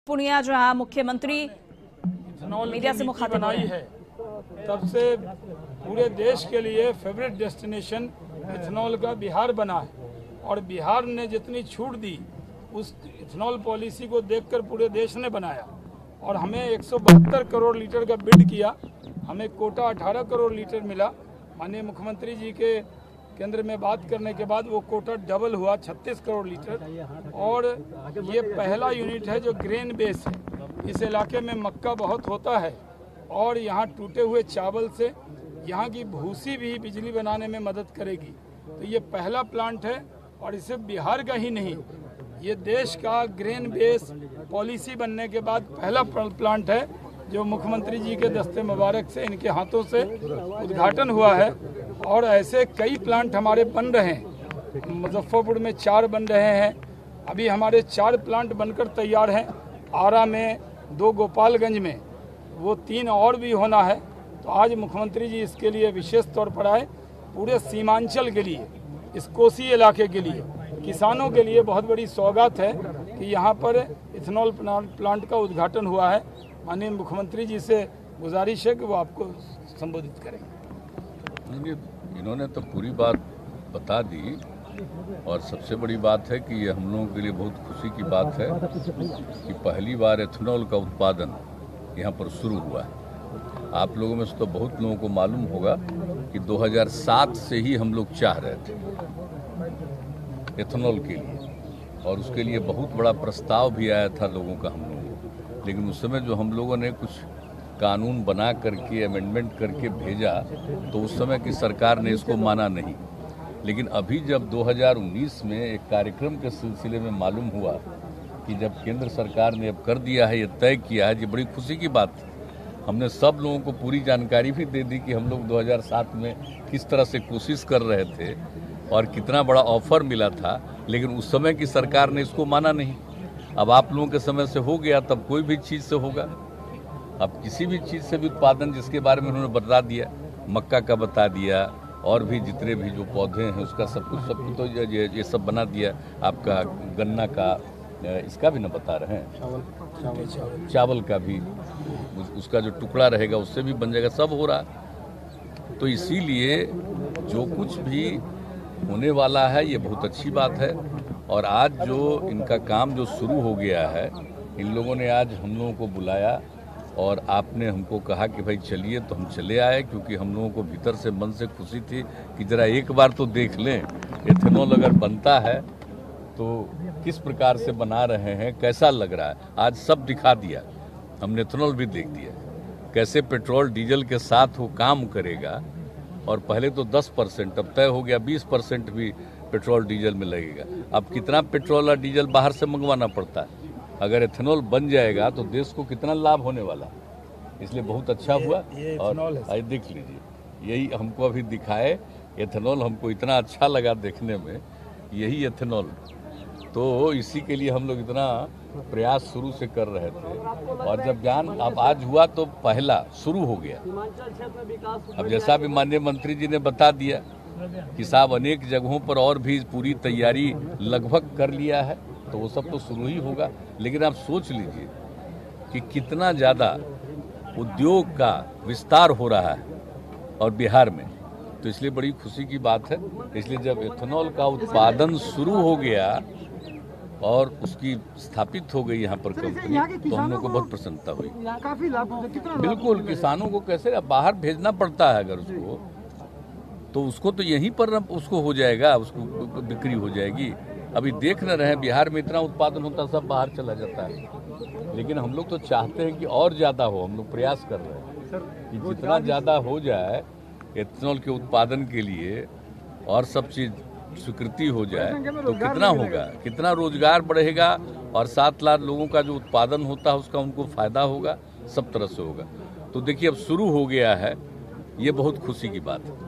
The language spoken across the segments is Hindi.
पूर्णिया जहां मुख्यमंत्री मीडिया से मुखातिब बनाई है, तब से पूरे देश के लिए फेवरेट डेस्टिनेशन इथेनॉल का बिहार बना है। और बिहार ने जितनी छूट दी उस इथेनॉल पॉलिसी को देखकर पूरे देश ने बनाया। और हमें 172 करोड़ लीटर का बिड किया, हमें कोटा 18 करोड़ लीटर मिला। माननीय मुख्यमंत्री जी के केंद्र में बात करने के बाद वो कोटा डबल हुआ 36 करोड़ लीटर। और ये पहला यूनिट है जो ग्रेन बेस है। इस इलाके में मक्का बहुत होता है और यहाँ टूटे हुए चावल से यहाँ की भूसी भी बिजली बनाने में मदद करेगी। तो ये पहला प्लांट है और इसे बिहार का ही नहीं, ये देश का ग्रेन बेस पॉलिसी बनने के बाद पहला प्लांट है जो मुख्यमंत्री जी के दस्ते मुबारक से, इनके हाथों से उद्घाटन हुआ है। और ऐसे कई प्लांट हमारे बन रहे हैं। मुजफ्फरपुर में 4 बन रहे हैं, अभी हमारे 4 प्लांट बनकर तैयार हैं। आरा में 2, गोपालगंज में, वो 3 और भी होना है। तो आज मुख्यमंत्री जी इसके लिए विशेष तौर पर आए। पूरे सीमांचल के लिए, इस कोसी इलाके के लिए, किसानों के लिए बहुत बड़ी सौगात है कि यहाँ पर इथेनॉल प्लांट का उद्घाटन हुआ है। माननीय मुख्यमंत्री जी से गुजारिश है कि वो आपको संबोधित करेंगे। इन्होंने तो पूरी बात बता दी और सबसे बड़ी बात है कि ये हम लोगों के लिए बहुत खुशी की बात है कि पहली बार एथेनॉल का उत्पादन यहाँ पर शुरू हुआ है। आप लोगों में से तो बहुत लोगों को मालूम होगा कि 2007 से ही हम लोग चाह रहे थे एथेनॉल के लिए, और उसके लिए बहुत बड़ा प्रस्ताव भी आया था लोगों का हम लोगों को। लेकिन उस समय जो हम लोगों ने कुछ कानून बना करके अमेंडमेंट करके भेजा तो उस समय की सरकार ने इसको माना नहीं। लेकिन अभी जब 2019 में एक कार्यक्रम के सिलसिले में मालूम हुआ कि जब केंद्र सरकार ने अब कर दिया है, ये तय किया है, ये बड़ी खुशी की बात थी। हमने सब लोगों को पूरी जानकारी भी दे दी कि हम लोग 2007 में किस तरह से कोशिश कर रहे थे और कितना बड़ा ऑफर मिला था, लेकिन उस समय की सरकार ने इसको माना नहीं। अब आप लोगों के समय से हो गया, तब कोई भी चीज़ से होगा। अब किसी भी चीज़ से भी उत्पादन जिसके बारे में उन्होंने बता दिया, मक्का का बता दिया, और भी जितने भी जो पौधे हैं उसका सब कुछ तो ये सब बना दिया। आपका गन्ना का, इसका भी न बता रहे हैं, चावल का भी, उसका जो टुकड़ा रहेगा उससे भी बन जाएगा, सब हो रहा। तो इसीलिए जो कुछ भी होने वाला है ये बहुत अच्छी बात है। और आज जो इनका काम जो शुरू हो गया है, इन लोगों ने आज हम लोगों को बुलाया और आपने हमको कहा कि भाई चलिए, तो हम चले आए, क्योंकि हम लोगों को भीतर से मन से खुशी थी कि ज़रा एक बार तो देख लें एथेनॉल अगर बनता है तो किस प्रकार से बना रहे हैं, कैसा लग रहा है। आज सब दिखा दिया, हमने एथेनॉल भी देख दिया कैसे पेट्रोल डीजल के साथ वो काम करेगा। और पहले तो 10%, अब तय हो गया 20% भी पेट्रोल डीजल में लगेगा। अब कितना पेट्रोल और डीजल बाहर से मंगवाना पड़ता है। अगर एथेनॉल बन जाएगा तो देश को कितना लाभ होने वाला, इसलिए बहुत अच्छा हुआ। और आज देख लीजिए, यही हमको अभी दिखाए एथेनॉल, हमको इतना अच्छा लगा देखने में, यही एथेनॉल। तो इसी के लिए हम लोग इतना प्रयास शुरू से कर रहे थे। और जब ज्ञान अब आज हुआ तो पहला शुरू हो गया। अब जैसा भी माननीय मंत्री जी ने बता दिया कि साहब अनेक जगहों पर और भी पूरी तैयारी लगभग कर लिया है, तो वो सब तो शुरू ही होगा। लेकिन आप सोच लीजिए कि कितना ज़्यादा उद्योग का विस्तार हो रहा है और बिहार में, तो इसलिए बड़ी खुशी की बात है। इसलिए जब एथेनॉल का उत्पादन शुरू हो गया और उसकी स्थापित हो गई यहाँ पर कंपनी, तो हम लोग को बहुत प्रसन्नता हुई। काफी लाभ, बिल्कुल, किसानों को कैसे बाहर भेजना पड़ता है, अगर उसको तो उसको तो यहीं पर उसको हो जाएगा, उसको बिक्री हो जाएगी। अभी देख न रहे हैं बिहार में इतना उत्पादन होता, सब बाहर चला जाता है। लेकिन हम लोग तो चाहते हैं कि और ज़्यादा हो, हम लोग प्रयास कर रहे हैं कि जितना ज़्यादा हो जाए एथेनॉल के उत्पादन के लिए और सब चीज़ स्वीकृति हो जाए तो कितना होगा, कितना रोजगार बढ़ेगा और 7 लाख लोगों का जो उत्पादन होता है उसका उनको फायदा होगा, सब तरह से होगा। तो देखिए अब शुरू हो गया है, ये बहुत खुशी की बात है।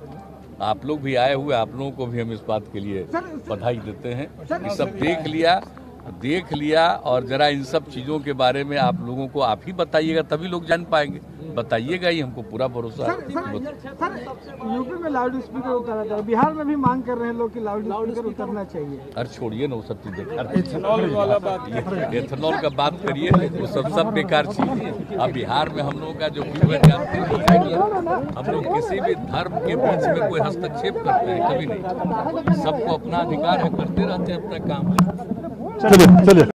आप लोग भी आए हुए, आप लोगों को भी हम इस बात के लिए बधाई देते हैं कि सब देख लिया देख लिया और जरा इन सब चीज़ों के बारे में आप लोगों को आप ही बताइएगा, तभी लोग जान पाएंगे। बताइएगा ही, हमको पूरा भरोसा है। सर, यूपी में लाउड स्पीकर उतारा जाए, बिहार में भी मांग कर रहे हैं लोग कि लाउड स्पीकर उतरना चाहिए। अरे छोड़िए ना वो सब चीज़ें, इथेनॉल वाला बात, एथेनॉल का बात करिए, वो सब बेकार चीज़ है। अब बिहार में हम लोगों का जो व्यू है, जानते हैं हम लोग किसी भी धर्म के बीच में कोई हस्तक्षेप करते हैं कभी नहीं। सबको अपना अधिकार है, करते रहते हैं अपना काम। चलिए चलिए।